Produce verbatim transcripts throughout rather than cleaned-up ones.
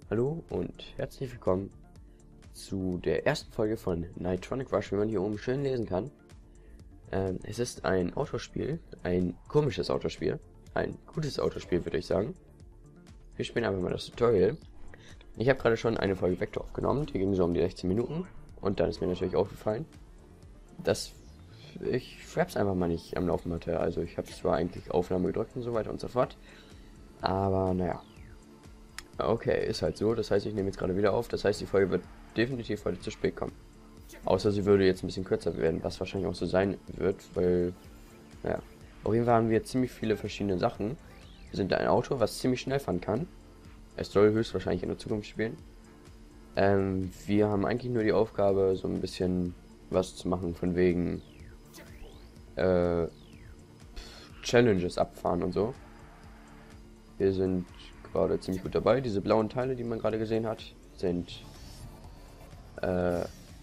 Hallo und herzlich willkommen zu der ersten Folge von Nightronic Rush, wie man hier oben schön lesen kann. Ähm, es ist ein Autospiel, ein komisches Autospiel, ein gutes Autospiel würde ich sagen. Wir spielen einfach mal das Tutorial. Ich habe gerade schon eine Folge Vector aufgenommen, die ging so um die sechzehn Minuten und dann ist mir natürlich aufgefallen, dass ich Fraps einfach mal nicht am Laufen hatte. Also ich habe zwar eigentlich Aufnahme gedrückt und so weiter und so fort, aber naja. Okay, ist halt so. Das heißt, ich nehme jetzt gerade wieder auf. Das heißt, die Folge wird definitiv heute zu spät kommen. Außer sie würde jetzt ein bisschen kürzer werden, was wahrscheinlich auch so sein wird, weil, naja. Auf jeden Fall haben wir ziemlich viele verschiedene Sachen. Wir sind ein Auto, was ziemlich schnell fahren kann. Es soll höchstwahrscheinlich in der Zukunft spielen. Ähm, wir haben eigentlich nur die Aufgabe, so ein bisschen was zu machen, von wegen äh, Challenges abfahren und so. Wir sind gerade ziemlich gut dabei. Diese blauen Teile, die man gerade gesehen hat, sind äh,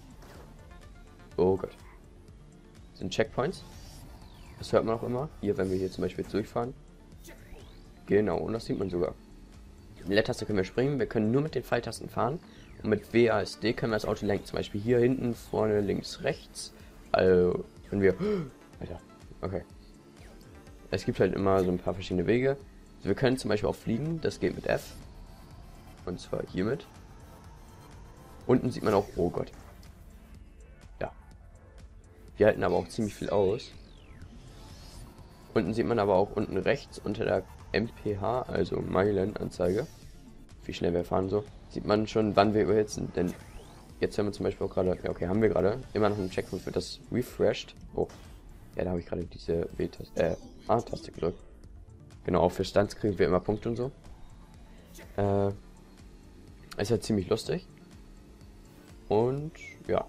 oh Gott, sind Checkpoints. Das hört man auch immer. Hier, wenn wir hier zum Beispiel durchfahren. Genau, und das sieht man sogar. Mit der Leertaste können wir springen. Wir können nur mit den Pfeiltasten fahren. Und mit W A S D können wir das Auto lenken. Zum Beispiel hier hinten, vorne, links, rechts. Also, wenn wir... Alter, okay. Es gibt halt immer so ein paar verschiedene Wege. Also wir können zum Beispiel auch fliegen. Das geht mit F. Und zwar hiermit. Unten sieht man auch... Oh Gott. Ja. Wir halten aber auch ziemlich viel aus. Unten sieht man aber auch unten rechts unter der M P H, also Meilenanzeige, wie schnell wir fahren so, sieht man schon, wann wir überhitzen. Denn jetzt haben wir zum Beispiel auch gerade, ja okay, haben wir gerade immer noch einen Checkpoint, wird das refreshed. Oh, ja, da habe ich gerade diese W-Taste, äh, A-Taste gedrückt. Genau, auch für Stunts kriegen wir immer Punkte und so. Äh, ist ja ziemlich lustig. Und ja.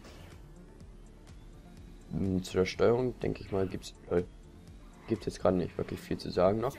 Zu der Steuerung, denke ich mal, gibt's äh, gibt jetzt gerade nicht wirklich viel zu sagen noch.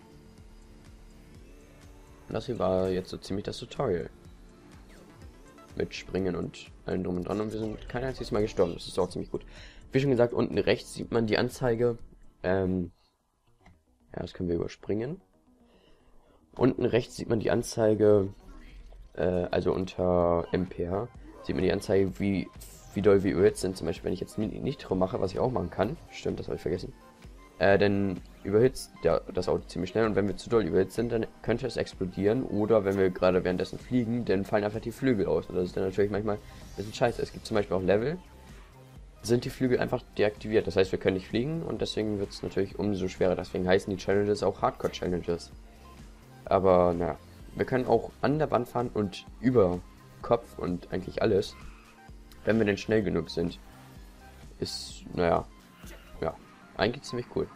Das hier war jetzt so ziemlich das Tutorial. Mit Springen und allem drum und dran, und wir sind kein einziges Mal gestorben. Das ist auch ziemlich gut. Wie schon gesagt, unten rechts sieht man die Anzeige. Ähm, ja, das können wir überspringen. Unten rechts sieht man die Anzeige, äh, also unter M P H, sieht man die Anzeige, wie, wie doll wir überhitzt sind. Zum Beispiel, wenn ich jetzt Nitro mache, was ich auch machen kann. Stimmt, das habe ich vergessen. Äh, dann überhitzt der, das Auto ziemlich schnell, und wenn wir zu doll überhitzt sind, dann könnte es explodieren, oder wenn wir gerade währenddessen fliegen, dann fallen einfach die Flügel aus, und das ist dann natürlich manchmal ein bisschen scheiße. Es gibt zum Beispiel auch Level, sind die Flügel einfach deaktiviert, das heißt, wir können nicht fliegen, und deswegen wird es natürlich umso schwerer. Deswegen heißen die Challenges auch Hardcore Challenges. Aber naja, wir können auch an der Wand fahren und über Kopf und eigentlich alles, wenn wir denn schnell genug sind. Ist, naja, ja, eigentlich ziemlich cool.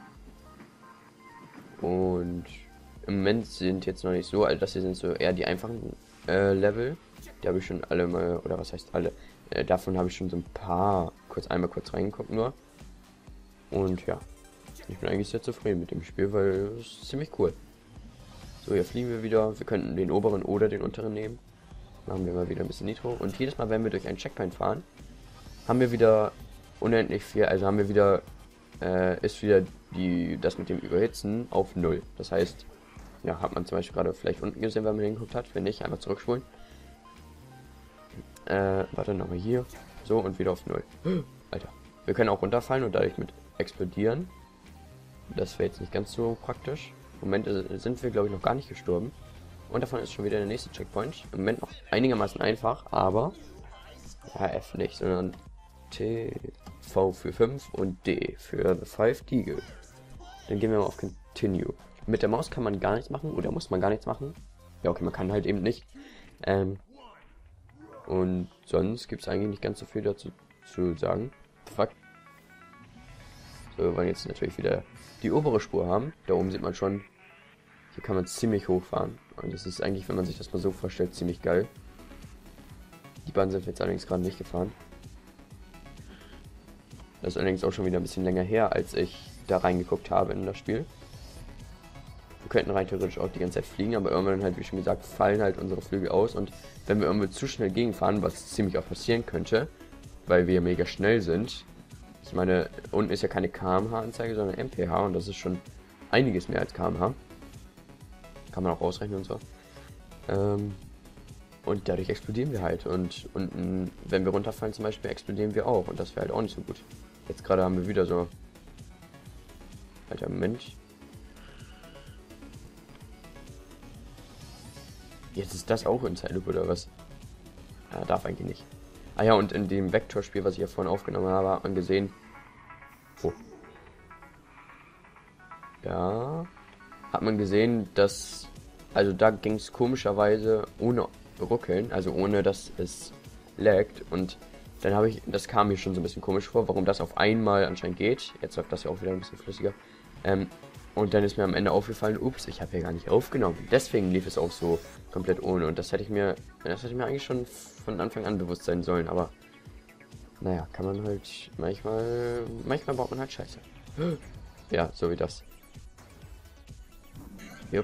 Und im Moment sind jetzt noch nicht so, also das hier sind so eher die einfachen äh, Level. Die habe ich schon alle mal, oder was heißt alle, äh, davon habe ich schon so ein paar, kurz einmal kurz reingeguckt nur. Und ja, ich bin eigentlich sehr zufrieden mit dem Spiel, weil es ist ziemlich cool. So, hier fliegen wir wieder. Wir könnten den oberen oder den unteren nehmen. Machen wir mal wieder ein bisschen Nitro. Und jedes Mal, wenn wir durch einen Checkpoint fahren, haben wir wieder unendlich viel, also haben wir wieder Äh, ist wieder die, das mit dem Überhitzen auf null. Das heißt, ja, hat man zum Beispiel gerade vielleicht unten gesehen, wenn man hingeguckt hat. Wenn nicht, einfach zurückspulen. Äh, warte, nochmal hier. So, und wieder auf null. Alter. Wir können auch runterfallen und dadurch mit explodieren. Das wäre jetzt nicht ganz so praktisch. Im Moment sind wir, glaube ich, noch gar nicht gestorben. Und davon ist schon wieder der nächste Checkpoint. Im Moment noch einigermaßen einfach, aber ja, F nicht, sondern T, V für fünf und D für The Five Deagle. Dann gehen wir mal auf Continue. Mit der Maus kann man gar nichts machen, oder muss man gar nichts machen. Ja, okay, man kann halt eben nicht. Ähm, und sonst gibt es eigentlich nicht ganz so viel dazu zu sagen. Fuck. So, wir wollen jetzt natürlich wieder die obere Spur haben. Da oben sieht man schon, hier kann man ziemlich hoch fahren. Und das ist eigentlich, wenn man sich das mal so vorstellt, ziemlich geil. Die Bahn sind wir jetzt allerdings gerade nicht gefahren. Das ist allerdings auch schon wieder ein bisschen länger her, als ich da reingeguckt habe in das Spiel. Wir könnten rein theoretisch auch die ganze Zeit fliegen, aber irgendwann halt, wie schon gesagt, fallen halt unsere Flügel aus, und wenn wir irgendwo zu schnell gegenfahren, was ziemlich auch passieren könnte, weil wir mega schnell sind. Ich meine, unten ist ja keine K M H-Anzeige, sondern M P H, und das ist schon einiges mehr als K M H. Kann man auch ausrechnen und so. Ähm, Und dadurch explodieren wir halt. Und unten, wenn wir runterfallen zum Beispiel, explodieren wir auch. Und das wäre halt auch nicht so gut. Jetzt gerade haben wir wieder so... Alter, Mensch. Jetzt ist das auch in Zeitlupe oder was? Ja, darf eigentlich nicht. Ah ja, und in dem Vektorspiel, was ich ja vorhin aufgenommen habe, hat man gesehen... Oh. Ja... Hat man gesehen, dass... Also da ging es komischerweise ohne Ruckeln, also ohne dass es laggt. Und dann habe ich... Das kam mir schon so ein bisschen komisch vor, warum das auf einmal anscheinend geht. Jetzt läuft das ja auch wieder ein bisschen flüssiger. Ähm, und dann ist mir am Ende aufgefallen, ups, ich habe ja gar nicht aufgenommen. Deswegen lief es auch so komplett ohne. Und das hätte ich mir, das hätte ich mir eigentlich schon von Anfang an bewusst sein sollen. Aber naja, kann man halt manchmal, manchmal baut man halt Scheiße. Ja, so wie das. Jupp.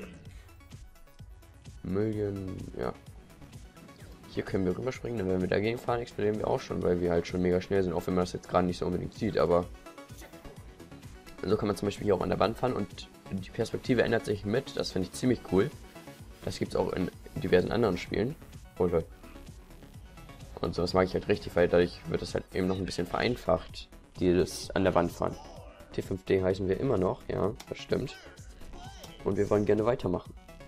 Million, ja. Hier können wir rüberspringen, denn wenn wir dagegen fahren, explodieren wir auch schon, weil wir halt schon mega schnell sind, auch wenn man das jetzt gerade nicht so unbedingt sieht, aber so kann man zum Beispiel hier auch an der Wand fahren und die Perspektive ändert sich mit, das finde ich ziemlich cool. Das gibt es auch in diversen anderen Spielen. Oder und sowas mag ich halt richtig, weil dadurch wird es halt eben noch ein bisschen vereinfacht, dieses an der Wand fahren. T fünf D heißen wir immer noch, ja, das stimmt. Und wir wollen gerne weitermachen.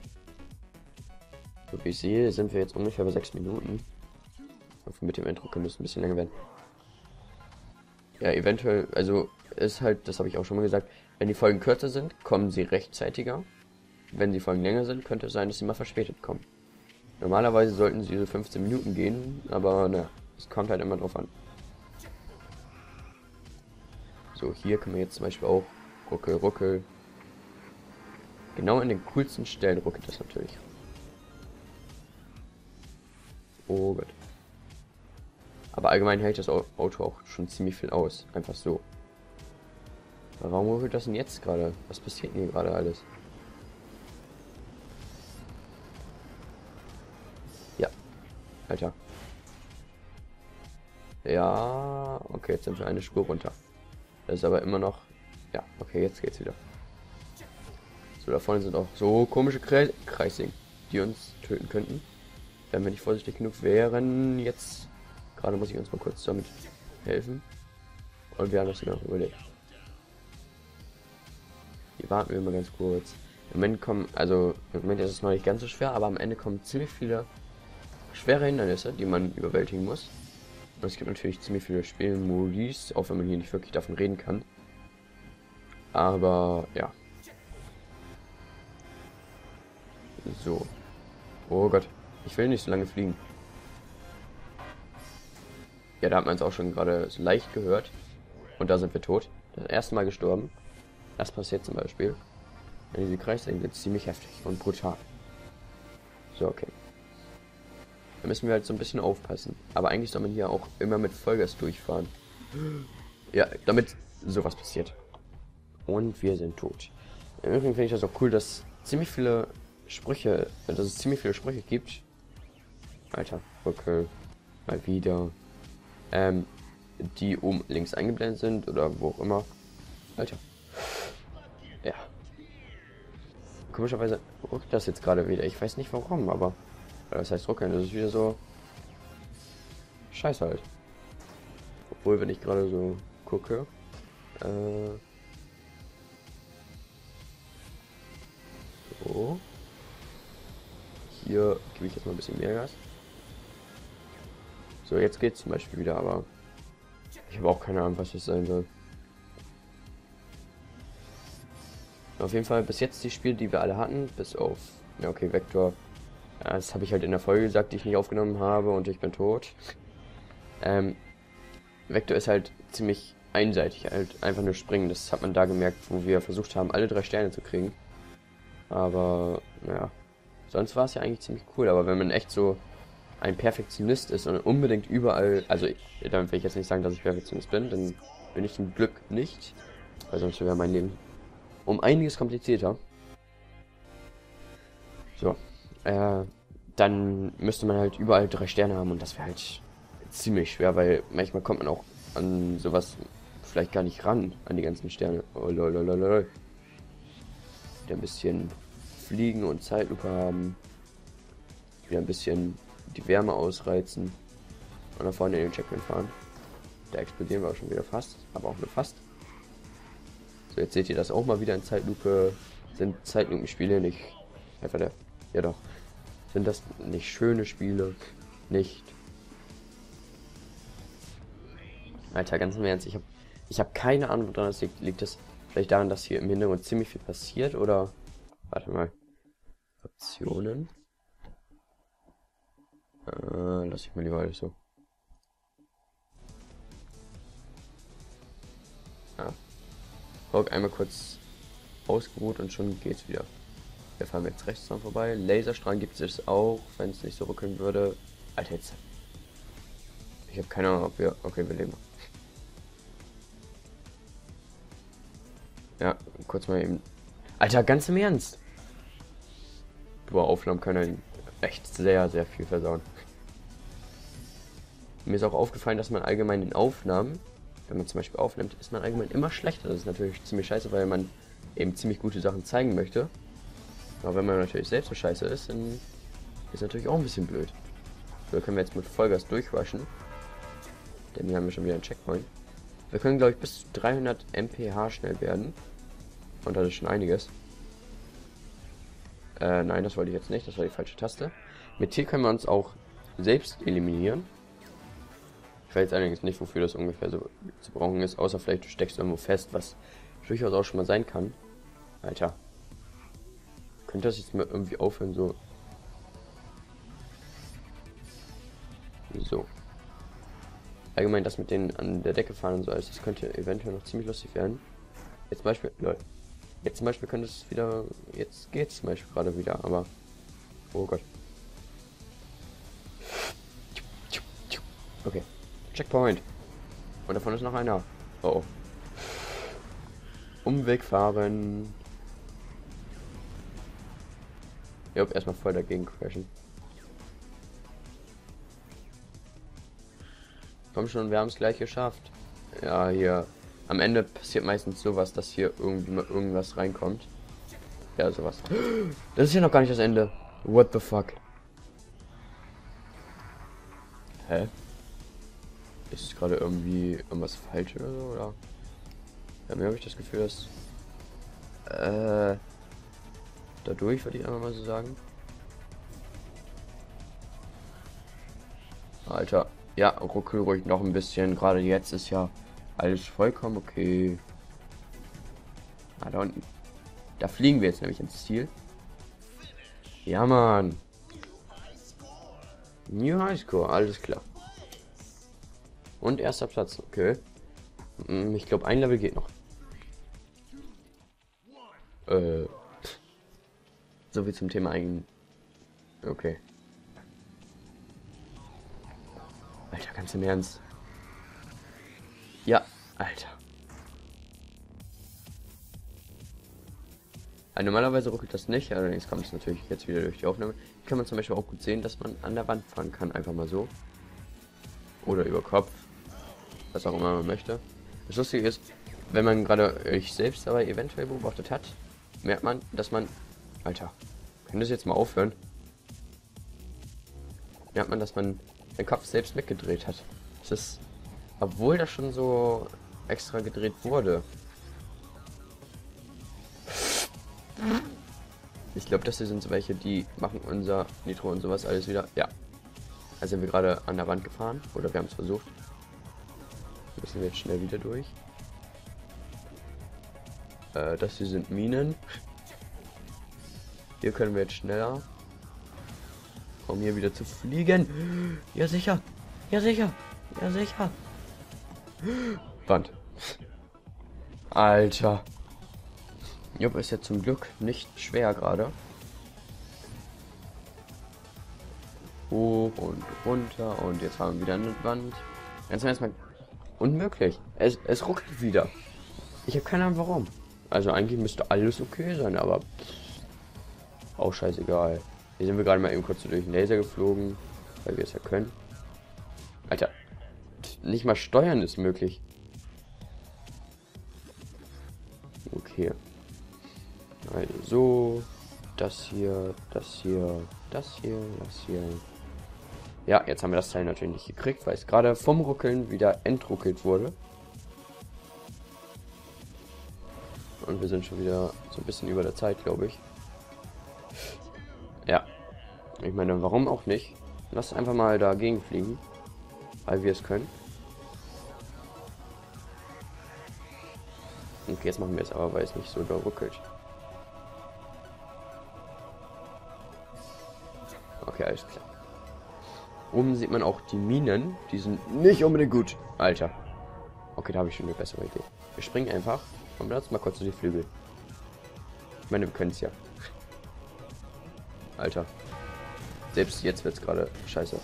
So wie ich sehe, sind wir jetzt ungefähr bei sechs Minuten. Und mit dem Intro könnte es ein bisschen länger werden. Ja, eventuell, also ist halt, das habe ich auch schon mal gesagt, wenn die Folgen kürzer sind, kommen sie rechtzeitiger. Wenn die Folgen länger sind, könnte es sein, dass sie mal verspätet kommen. Normalerweise sollten sie so fünfzehn Minuten gehen, aber ne, es kommt halt immer drauf an. So, hier können wir jetzt zum Beispiel auch ruckel, ruckel. Genau in den coolsten Stellen ruckelt das natürlich. Oh Gott. Aber allgemein hält das Auto auch schon ziemlich viel aus. Einfach so. Warum ruckelt das denn jetzt gerade? Was passiert denn hier gerade alles? Ja. Alter. Ja. Okay, jetzt sind wir eine Spur runter. Das ist aber immer noch... Ja, okay, jetzt geht's wieder. So, da vorne sind auch so komische Kre Kreising, die uns töten könnten. Wenn wir nicht vorsichtig genug wären, jetzt... Gerade muss ich uns mal kurz damit helfen. Und wir haben das sogar noch überlegt. Hier warten wir mal ganz kurz. Im Moment kommen, also im Moment ist es noch nicht ganz so schwer, aber am Ende kommen ziemlich viele schwere Hindernisse, die man überwältigen muss. Und es gibt natürlich ziemlich viele Spielmodis, auch wenn man hier nicht wirklich davon reden kann. Aber ja. So. Oh Gott, ich will nicht so lange fliegen. Ja, da hat man es auch schon gerade so leicht gehört. Und da sind wir tot. Das erste Mal gestorben. Das passiert zum Beispiel. Ja, diese Kreissägen sind ziemlich heftig und brutal. So, okay. Da müssen wir halt so ein bisschen aufpassen. Aber eigentlich soll man hier auch immer mit Vollgas durchfahren. Ja, damit sowas passiert. Und wir sind tot. Im Übrigen finde ich das auch cool, dass ziemlich viele Sprüche, dass es ziemlich viele Sprüche gibt. Alter, okay. Mal wieder. Ähm, die oben links eingeblendet sind oder wo auch immer. Alter. Ja. Komischerweise ruckt das jetzt gerade wieder. Ich weiß nicht warum, aber das heißt ruckeln. Das ist wieder so scheiße halt. Obwohl, wenn ich gerade so gucke, äh, so. Hier gebe ich jetzt mal ein bisschen mehr Gas. So, jetzt geht's zum Beispiel wieder, aber ich habe auch keine Ahnung, was das sein soll. Auf jeden Fall bis jetzt die Spiele, die wir alle hatten, bis auf, ja okay, Vektor. Das habe ich halt in der Folge gesagt, die ich nicht aufgenommen habe und ich bin tot. Ähm, Vektor ist halt ziemlich einseitig, halt einfach nur springen. Das hat man da gemerkt, wo wir versucht haben, alle drei Sterne zu kriegen. Aber, naja, sonst war es ja eigentlich ziemlich cool. Aber wenn man echt so ein Perfektionist ist und unbedingt überall, also damit will ich jetzt nicht sagen, dass ich Perfektionist bin, denn bin ich zum Glück nicht, weil sonst wäre mein Leben um einiges komplizierter. So, äh, dann müsste man halt überall drei Sterne haben und das wäre halt ziemlich schwer, weil manchmal kommt man auch an sowas vielleicht gar nicht ran, an die ganzen Sterne. Oh lolololol. Wieder ein bisschen fliegen und Zeitlupe haben. Wieder ein bisschen die Wärme ausreizen und nach vorne in den Checkpoint fahren. Da explodieren wir auch schon wieder fast, aber auch nur fast. So, jetzt seht ihr das auch mal wieder in Zeitlupe. Sind Zeitlupenspiele nicht einfach der, ja doch, sind das nicht schöne Spiele? Nicht. Alter, ganz im Ernst, ich habe ich hab keine Ahnung, woran das liegt. Liegt das vielleicht daran, dass hier im Hintergrund ziemlich viel passiert oder? Warte mal. Optionen. Äh, lass ich mal lieber alles so. Ah. Guck, einmal kurz ausgeruht und schon geht's wieder. Wir fahren jetzt rechts dran vorbei. Laserstrahl gibt es auch, wenn es nicht so ruckeln würde. Alter, jetzt. Ich habe keine Ahnung, ob wir. Okay, wir leben. Ja, kurz mal eben. Alter, ganz im Ernst. Boah, Aufnahmen können echt sehr, sehr viel versauen. Mir ist auch aufgefallen, dass man allgemein in Aufnahmen, wenn man zum Beispiel aufnimmt, ist man allgemein immer schlechter. Das ist natürlich ziemlich scheiße, weil man eben ziemlich gute Sachen zeigen möchte. Aber wenn man natürlich selbst so scheiße ist, dann ist natürlich auch ein bisschen blöd. So, können wir jetzt mit Vollgas durchrushen. Denn hier haben wir schon wieder einen Checkpoint. Wir können, glaube ich, bis zu dreihundert Meter pro Sekunde schnell werden. Und das ist schon einiges. Äh, nein, das wollte ich jetzt nicht. Das war die falsche Taste. Mit hier können wir uns auch selbst eliminieren. Ich weiß jetzt allerdings nicht, wofür das ungefähr so zu brauchen ist. Außer vielleicht du steckst irgendwo fest, was durchaus auch schon mal sein kann. Alter. Könnte das jetzt mal irgendwie aufhören, so. So. Allgemein das mit denen an der Decke fahren und so alles, das könnte eventuell noch ziemlich lustig werden. Jetzt zum Beispiel, Leute. Jetzt zum Beispiel könnte es wieder, jetzt geht's zum Beispiel gerade wieder, aber, oh Gott. Okay, Checkpoint. Und davon ist noch einer. Oh, oh. Umweg fahren. Ich hab erstmal voll dagegen crashen. Komm schon, wir haben es gleich geschafft. Ja, hier. Am Ende passiert meistens sowas, dass hier irgendwie mal irgendwas reinkommt. Ja, sowas. Das ist ja noch gar nicht das Ende. What the fuck? Hä? Ist gerade irgendwie irgendwas falsch oder so, oder? Ja, mir habe ich das Gefühl, dass... Äh... Dadurch würde ich einfach mal so sagen. Alter. Ja, ruckel ruhig noch ein bisschen. Gerade jetzt ist ja alles vollkommen okay. Ah, da unten. Da fliegen wir jetzt nämlich ins Ziel. Ja, Mann. New Highscore, alles klar. Und erster Platz, okay. Ich glaube, ein Level geht noch. Äh. So viel zum Thema eigen. Okay. Alter, ganz im Ernst. Ja, Alter. Ja, normalerweise ruckelt das nicht, allerdings kommt es natürlich jetzt wieder durch die Aufnahme. Hier kann man zum Beispiel auch gut sehen, dass man an der Wand fahren kann, einfach mal so. Oder über Kopf. Was auch immer man möchte. Das Lustige ist, wenn man gerade euch selbst dabei eventuell beobachtet hat, merkt man, dass man... Alter, können das jetzt mal aufhören? Merkt man, dass man den Kopf selbst mitgedreht hat. Das ist... Obwohl das schon so extra gedreht wurde. Ich glaube, das hier sind so welche, die machen unser Nitro und sowas alles wieder. Ja. Also sind wir gerade an der Wand gefahren. Oder wir haben es versucht. Müssen wir jetzt schnell wieder durch. Äh, das hier sind Minen. Hier können wir jetzt schneller. Um hier wieder zu fliegen. Ja sicher. Ja sicher. Ja sicher. Wand. Alter. Jupp, ist ja zum Glück nicht schwer gerade. Hoch und runter und jetzt haben wir wieder eine Wand. Ganz erstmal unmöglich. Es, es ruckelt wieder. Ich habe keine Ahnung warum. Also eigentlich müsste alles okay sein, aber pff, auch scheißegal. Hier sind wir gerade mal eben kurz so durch den Laser geflogen, weil wir es ja können. Alter, nicht mal steuern ist möglich. Okay. Also so, das hier, das hier, das hier, das hier. Ja, jetzt haben wir das Teil natürlich nicht gekriegt, weil es gerade vom Ruckeln wieder entruckelt wurde. Und wir sind schon wieder so ein bisschen über der Zeit, glaube ich. Ja. Ich meine, warum auch nicht? Lass einfach mal dagegen fliegen. Weil wir es können. Okay, jetzt machen wir es aber, weil es nicht so da ruckelt. Okay, alles klar. Oben sieht man auch die Minen. Die sind nicht unbedingt gut. Alter. Okay, da habe ich schon eine bessere Idee. Wir springen einfach und benutzen mal kurz so die Flügel. Ich meine, wir können es ja. Alter. Selbst jetzt wird es gerade scheiße.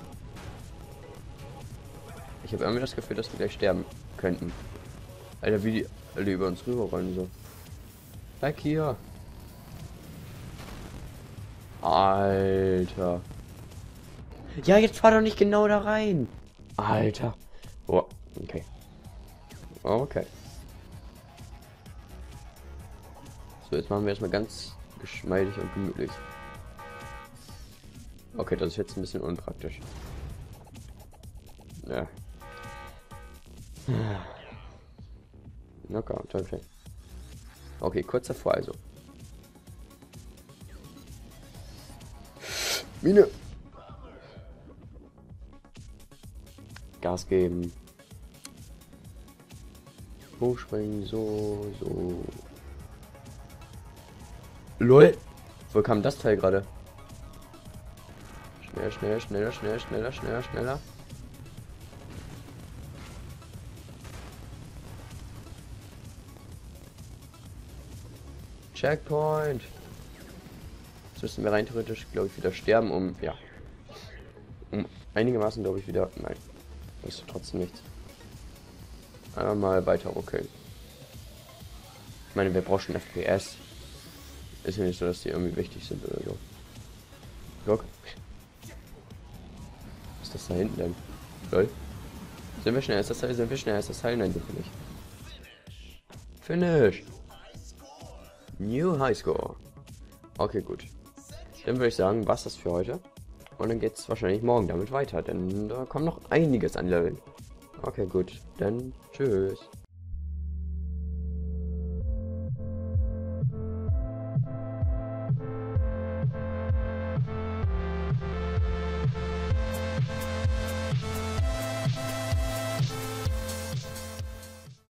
Ich habe irgendwie das Gefühl, dass wir gleich sterben könnten. Alter, wie die alle über uns rüberrollen so. Weg hier. Alter. Ja, jetzt fahr doch nicht genau da rein. Alter. Oh, okay. Okay. So, jetzt machen wir erstmal ganz geschmeidig und gemütlich. Okay, das ist jetzt ein bisschen unpraktisch. Ja. Okay, okay. Okay, kurz davor also. Mine! Gas geben. Hochspringen, so, so. LOL! Wo kam das Teil gerade? Schnell, schnell, schneller, schneller, schneller, schneller, schneller. Checkpoint. Jetzt müssen wir rein theoretisch, glaube ich, wieder sterben, um, ja, um einigermaßen, glaube ich, wieder, nein, das ist trotzdem nichts. Einmal mal weiter ruckeln. Ich meine, wir brauchen F P S. Ist ja nicht so, dass die irgendwie wichtig sind oder so. Guck. Was ist das da hinten denn? Lol. Sind wir schnell? Ist das Teil? Sind wir schnell? Ist das Teil? Nein, sind wir nicht. Finish. New High Score. Okay, gut. Dann würde ich sagen, was das für heute. Und dann geht es wahrscheinlich morgen damit weiter, denn da kommt noch einiges an Leveln. Okay, gut. Dann tschüss.